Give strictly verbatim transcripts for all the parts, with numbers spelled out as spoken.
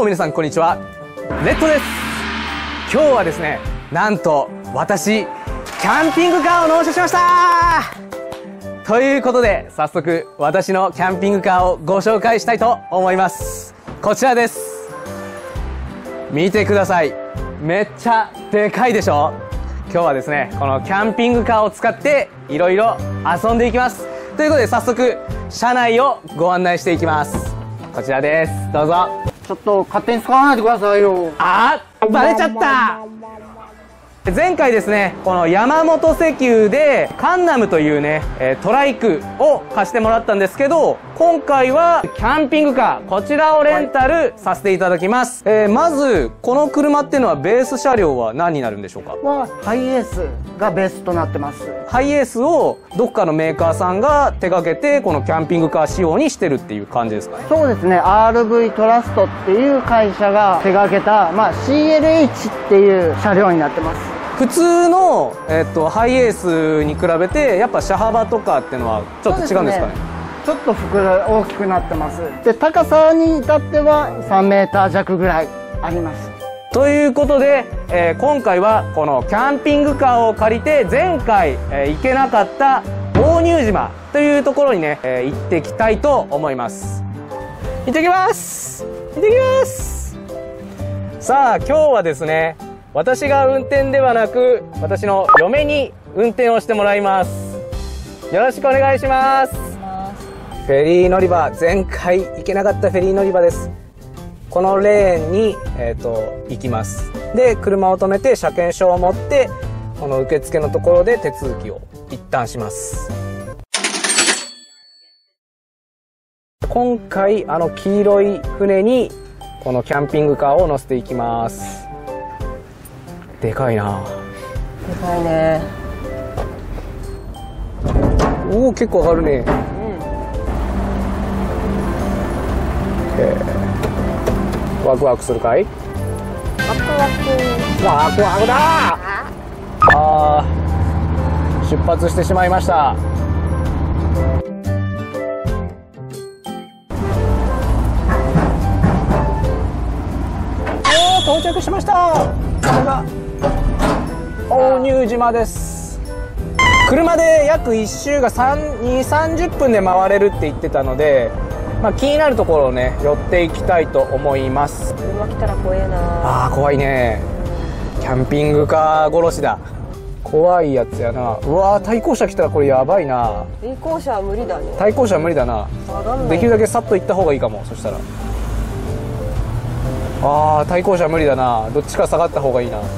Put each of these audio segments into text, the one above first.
皆さんこんにちは、レッドです。今日はですね、なんと私キャンピングカーを納車しましたということで、早速私のキャンピングカーをご紹介したいと思います。こちらです。見てください、めっちゃでかいでしょ。今日はですね、このキャンピングカーを使っていろいろ遊んでいきます。ということで早速車内をご案内していきます。こちらです、どうぞ。 ちょっと勝手に使わないでくださいよ。 あー、バレちゃった。前回ですね、この山本石油でカンナムというね、トライクを貸してもらったんですけど、今回はキャンピングカー、こちらをレンタルさせていただきます。えー、まずこの車っていうのはベース車両は何になるんでしょうか？ はハイエースがベースとなってます。 ハイエースをどっかのメーカーさんが手掛けて、このキャンピングカー仕様にしてるっていう感じですかね？ そうですね、 アールブイ トラストっていう会社が手掛けた、まあ、シーエルエイチ っていう車両になってます。 普通の、えっと、ハイエースに比べてやっぱ車幅とかっていうのはちょっと違うんですかね？ ちょっと膨ら大きくなってます。で、高さに至ってはさんメーター弱ぐらいあります。 ということで、えー、今回はこのキャンピングカーを借りて、前回、えー、行けなかった大乳島というところにね、えー、行ってきたいと思います。行ってきます行ってきます。さあ今日はですね、私が運転ではなく私の嫁に運転をしてもらいます。よろしくお願いします。フェリー乗り場、前回行けなかったフェリー乗り場です。このレーンに、えーと、行きます。で、車を止めて車検証を持ってこの受付のところで手続きを一旦します。今回あの黄色い船にこのキャンピングカーを乗せていきます。でかいな。 でかいね。 おお、結構上がるね。うん、えー、ワクワクするかい？ ワクワク。 ワクワクだ。あー、出発してしまいました。おー、到着しました。これが大乳島です。車で約いっ周がに、さんじゅっぷんで回れるって言ってたので、まあ、気になるところをね寄っていきたいと思います。 車来たら怖えな。 あー、怖いね。キャンピングカー殺しだ。怖いやつやな。うわー、対向車来たらこれやばいな。 対向車は無理だね。 対向車は無理だな。できるだけさっと行った方がいいかも。そしたらあー、対向車は無理だな。どっちか下がった方がいいな。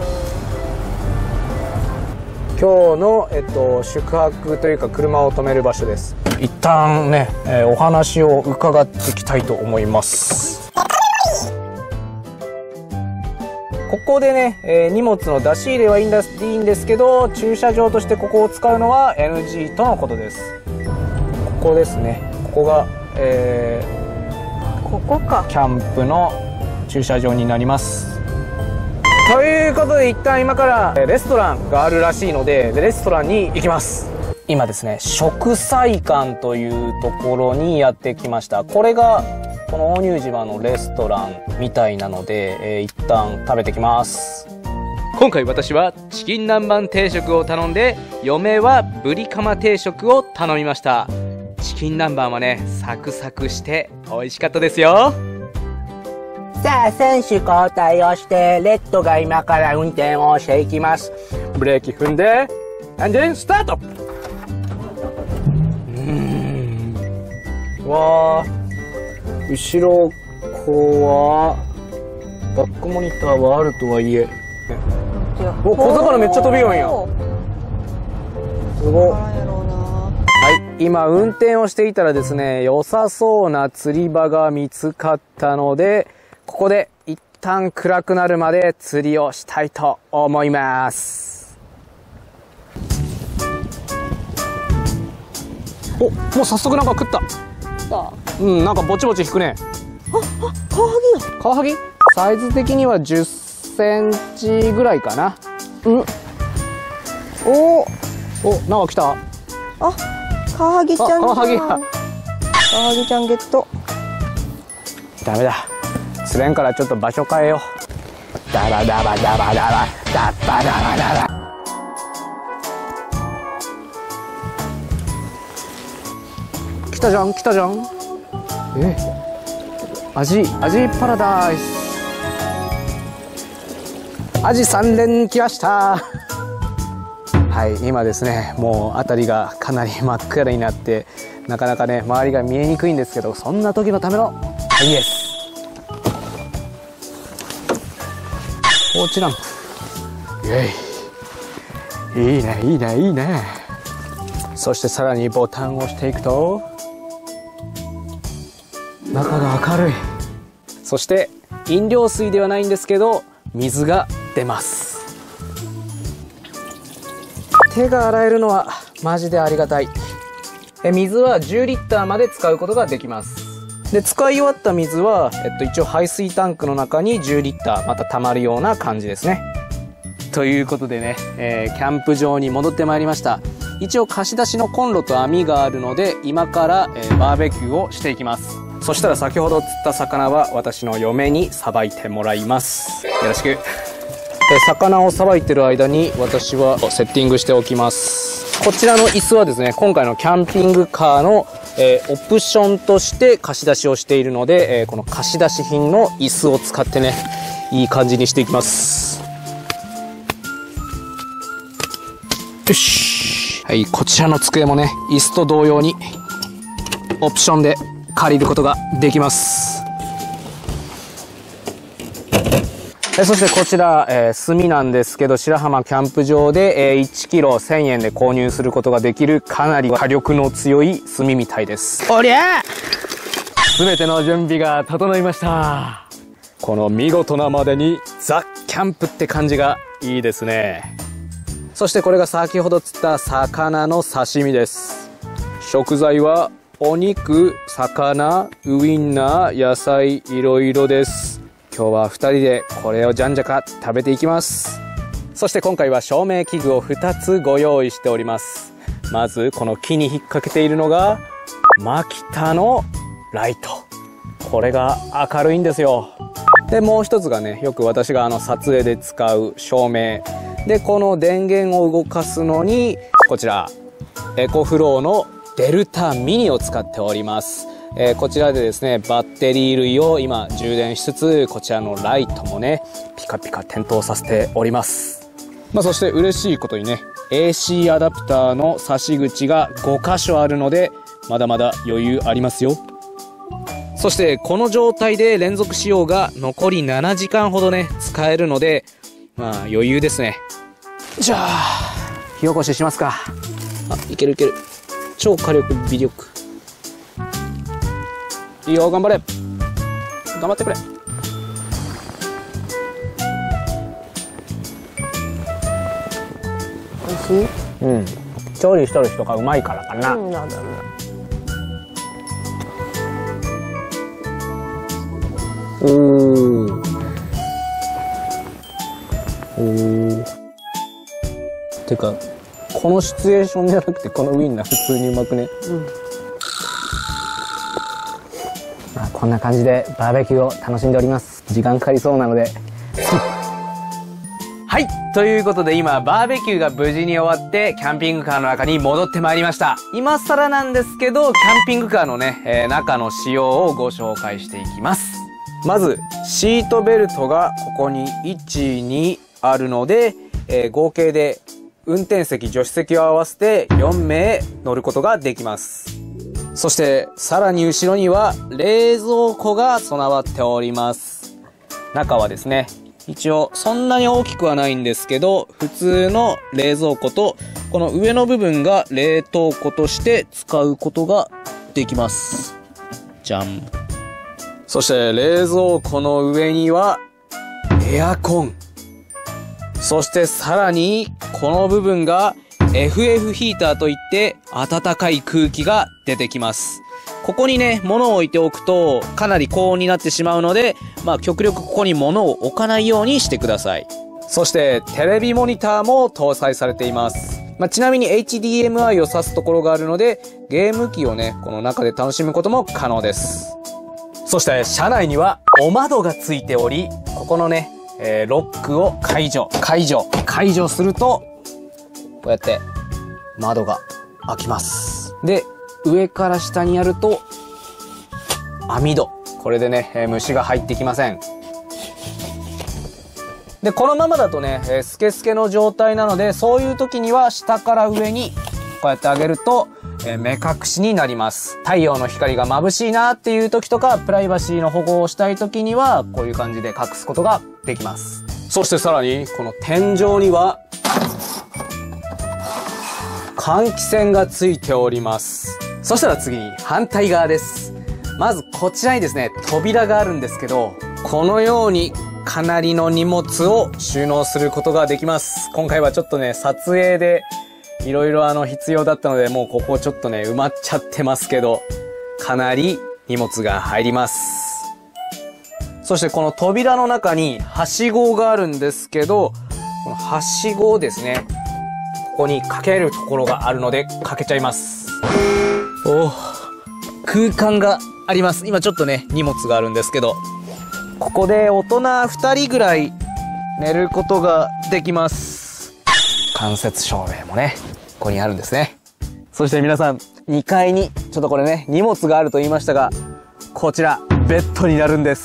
今日の、えっと、宿泊というか車を止める場所です。一旦ね、えー、お話を伺っていきたいと思います。ここでね、えー、荷物の出し入れはいいんだ、いいんですけど、駐車場としてここを使うのは エヌジー とのことです。ここですね。ここが、えー、 ここか。 キャンプの駐車場になります。ということで一旦今からレストランがあるらしいので、レストランに行きます。今ですね、食彩館というところにやってきました。これがこの大乳島のレストランみたいなので、えー、一旦食べてきます。今回私はチキン南蛮定食を頼んで、嫁はブリカマ定食を頼みました。チキン南蛮はね、サクサクして美味しかったですよ。 さあ、選手交代をして、レッドが今から運転をしていきます。 ブレーキ踏んで、エンジンスタート。うーん。わー、後ろ、こうは、バックモニターはあるとはいえ。お、小魚めっちゃ飛びよんや。すごっ。はい、今運転をしていたらですね、良さそうな釣り場が見つかったので、ここで一旦暗くなるまで釣りをしたいと思います。お、もう早速なんか食った。うん、なんかぼちぼち引くね。 あ、あ、カワハギだ。 カワハギ？サイズ的にはじゅっセンチぐらいかな。 うん。おお。 お、なんか来た。 あ、カワハギちゃん。 カワハギが。 カワハギちゃんゲット。 ダメだ。 しれんからちょっと場所変えよう。ダバダバダバダバダッバダバダバ。来たじゃん来たじゃん。えアジアジパラダイス、アジさん連来ました。はい、今ですね、もう辺りがかなり真っ暗になってなかなかね周りが見えにくいんですけど、そんな時のための鍵です。ポーチランプ、イエイ、いいねいいねいいね。そしてさらにボタンを押していくと中が明るい。そして飲料水ではないんですけど水が出ます。手が洗えるのはマジでありがたい。え水はじゅうリッターまで使うことができます。で使い終わった水は、えっと、一応排水タンクの中にじゅうリッターまた溜まるような感じですね。ということでね、えー、キャンプ場に戻ってまいりました。一応貸し出しのコンロと網があるので今から、えー、バーベキューをしていきます。そしたら先ほど釣った魚は私の嫁にさばいてもらいます。よろしく。え魚をさばいてる間に私はセッティングしておきます。こちらの椅子はですね、今回のキャンピングカーの、えー、オプションとして貸し出しをしているので、えー、この貸し出し品の椅子を使ってねいい感じにしていきます。よし、はい、こちらの机もね椅子と同様にオプションで借りることができます。えそしてこちら、えー、炭なんですけど、白浜キャンプ場で、えー、いちキロせんえんで購入することができるかなり火力の強い炭みたいです。おりゃ全ての準備が整いました。この見事なまでにザ・キャンプって感じがいいですね。そしてこれが先ほど釣った魚の刺身です。食材はお肉、魚、ウインナー、野菜、いろいろです。今日はふたりでこれをじゃんじゃか食べていきます。そして今回は照明器具をふたつご用意しております。まずこの木に引っ掛けているのがマキタのライト。これが明るいんですよ。でもう一つがね、よく私があの撮影で使う照明で、この電源を動かすのにこちらエコフローのデルタミニを使っております。えー、こちらでですねバッテリー類を今充電しつつ、こちらのライトもねピカピカ点灯させております。まあ、そして嬉しいことにね エーシー アダプターの差し口がごかしょあるのでまだまだ余裕ありますよ。そしてこの状態で連続使用が残りななじかんほどね使えるので、まあ余裕ですね。じゃあ火起こししますか。あ、いけるいける。超火力微力。いいよ、頑張れ頑張ってくれ。 美味しい？ うん、調理しとる人がうまいからかな。 うん、なんだろう。 おーおーてかこのシチュエーションじゃなくてこのウインナー普通にうまくね。うん、まあ、こんな感じでバーベキューを楽しんでおります。時間かかりそうなのではい、ということで今バーベキューが無事に終わってキャンピングカーの中に戻ってまいりました。今更なんですけどキャンピングカーのね、えー、中の仕様をご紹介していきます。まずシートベルトがここにいち、にあるので、えー、合計で運転席助手席を合わせてよんめい乗ることができます。そしてさらに後ろには冷蔵庫が備わっております。中はですね一応そんなに大きくはないんですけど、普通の冷蔵庫とこの上の部分が冷凍庫として使うことができます。じゃん。そして冷蔵庫の上にはエアコン、そしてさらにこの部分が エフエフ ヒーターといって暖かい空気が出てきます。ここにね物を置いておくとかなり高温になってしまうので、まあ極力ここに物を置かないようにしてください。そしてテレビモニターも搭載されています。まあ、ちなみに エイチディーエムアイ を挿すところがあるのでゲーム機をねこの中で楽しむことも可能です。そそして車内にはお窓がついており、ここのね、えー、ロックを解除、解除、解除すると、こうやって窓が開きます。で、上から下にやると、網戸。これでね、えー、虫が入ってきません。で、このままだとね、えー、スケスケの状態なので、そういう時には下から上にこうやって上げると、えー、目隠しになります。太陽の光が眩しいなっていう時とか、プライバシーの保護をしたい時には、こういう感じで隠すことができます。そしてさらに、この天井には、換気扇がついております。そしたら次に反対側です。まずこちらにですね、扉があるんですけど、このようにかなりの荷物を収納することができます。今回はちょっとね、撮影でいろいろあの必要だったので、もうここちょっとね、埋まっちゃってますけど、かなり荷物が入ります。そしてこの扉の中にはしごがあるんですけど、このはしごをですね、ここにかけるところがあるので、かけちゃいます。おー、空間があります。今ちょっとね、荷物があるんですけど、ここで大人ふたりぐらい寝ることができます。間接照明もね、ここにあるんですね。そして皆さん、にかいに、ちょっとこれね、荷物があると言いましたが、こちら、ベッドになるんです。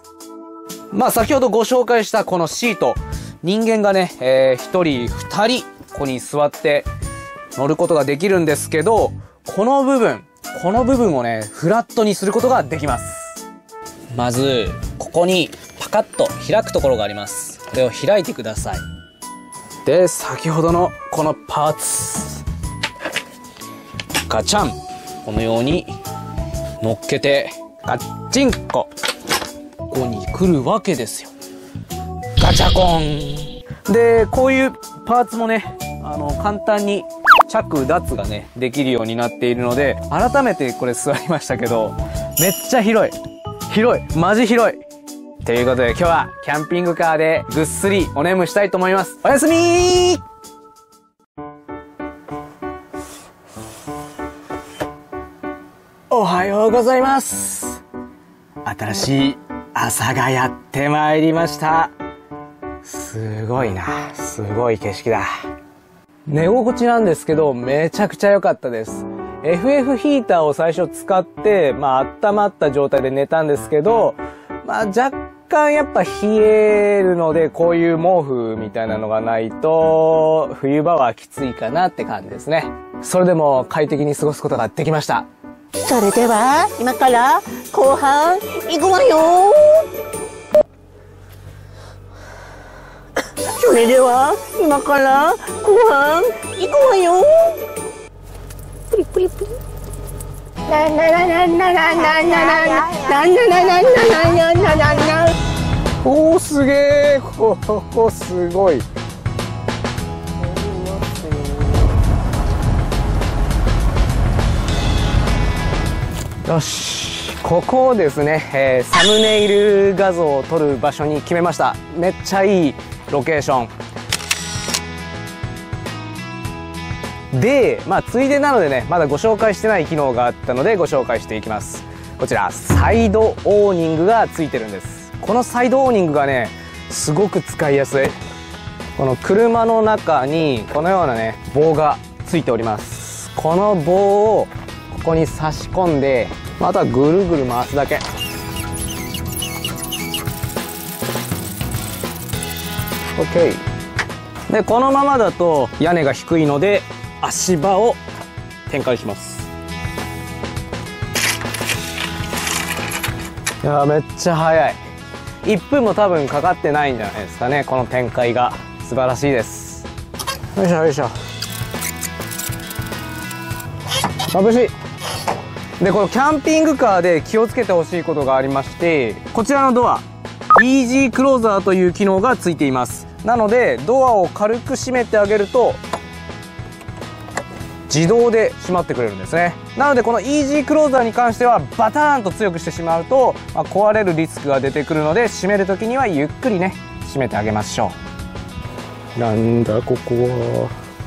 まあ先ほどご紹介したこのシート、人間がね、えー、ひとりふたり、ここに座って乗ることができるんですけど、この部分、この部分をね、フラットにすることができます。まず、ここにパカッと開くところがあります。これを開いてください。で、先ほどのこのパーツ。ガチャン。このように乗っけて、ガッチンコ。ここに来るわけですよ。ガチャコン。で、こういうパーツもね、あの、簡単に着脱がね、できるようになっているので、改めてこれ座りましたけど、めっちゃ広い。広い。マジ広い。ということで今日はキャンピングカーでぐっすりお眠したいと思います。おやすみー。おはようございます。新しい朝がやってまいりました。すごいな。すごい景色だ。寝心地なんですけど、めちゃくちゃ良かったです。エフエフ ヒーターを最初使って、まあ温まった状態で寝たんですけど、まあ若干やっぱ冷えるので、こういう毛布みたいなのがないと、冬場はきついかなって感じですね。それでも快適に過ごすことができました。 それでは今から後半行くわよ。それでは今から後半行くわよ。プリプリプリ。なななななななななななななななな。 おーすげえ。ここすごい。よし、ここをですね、えー、サムネイル画像を撮る場所に決めました。めっちゃいいロケーションで、まあついでなのでね、まだご紹介してない機能があったのでご紹介していきます。こちらサイドオーニングがついてるんです。このサイドオーニングがね、すごく使いやすい。この車の中にこのようなね、棒がついております。この棒をここに差し込んで、あとはぐるぐる回すだけ。OK。で、このままだと屋根が低いので足場を展開します。いやー、めっちゃ速い。いっぷんも多分かかってないんじゃないですかね。この展開が素晴らしいです。よいしょよいしょ。眩しい。で、このキャンピングカーで気をつけてほしいことがありまして、こちらのドア、イージークローザーという機能がついています。なので、ドアを軽く閉めてあげると、自動で閉まってくれるんですね。なので、このイージークローザーに関しては、バターンと強くしてしまうと、まあ、壊れるリスクが出てくるので、閉めるときにはゆっくりね、閉めてあげましょう。なんだ、ここは。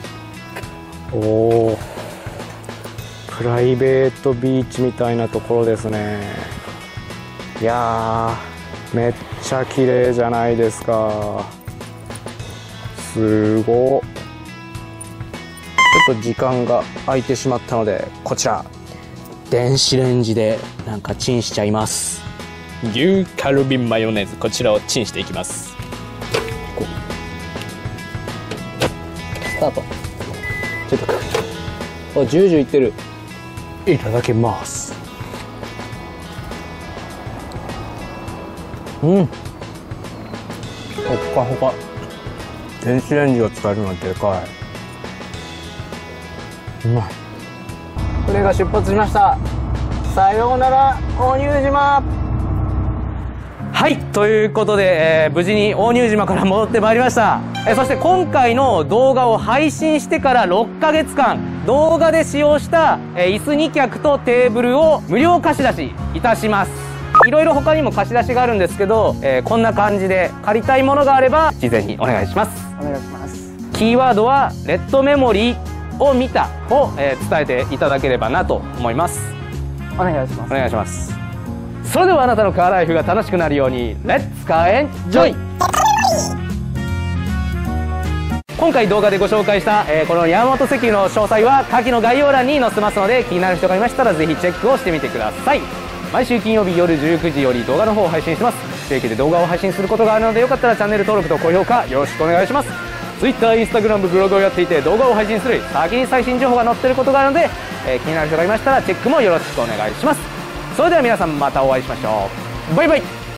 おー。プライベートビーチみたいなところですね。 いやーめっちゃ綺麗じゃないですか。すごっ。ちょっと時間が空いてしまったので、こちら電子レンジでなんかチンしちゃいます。牛カルビマヨネーズ、こちらをチンしていきます。スタート。ちょっとおジュージュいってる。いただきます。うん、ほっかほか。電子レンジが使えるなんてでかい。うまい。船が出発しました。さようなら大乳島。はい、ということで、えー、無事に大乳島から戻ってまいりました。えー、そして今回の動画を配信してからろっかげつかん、動画で使用した、えー、椅子に脚とテーブルを無料貸し出しいたします。いろいろ他にも貸し出しがあるんですけど、えー、こんな感じで借りたいものがあれば事前にお願いします。 お願いします。 キーワードはレッドメモリーを見たを、えー、伝えていただければなと思います。 お願いします。 お願いします。それではあなたのカーライフが楽しくなるようにレッツカーエンジョイ。今回動画でご紹介した、えー、この山本石油の詳細は下記の概要欄に載せますので、気になる人がいましたらぜひチェックをしてみてください。毎週金曜日夜じゅうくじより動画の方を配信します。不定期で動画を配信することがあるので、よかったらチャンネル登録と高評価よろしくお願いします。Twitter、Instagram、ブログをやっていて動画を配信する先に最新情報が載っていることがあるので、えー、気になる人がいましたらチェックもよろしくお願いします。それでは皆さんまたお会いしましょう。バイバイ。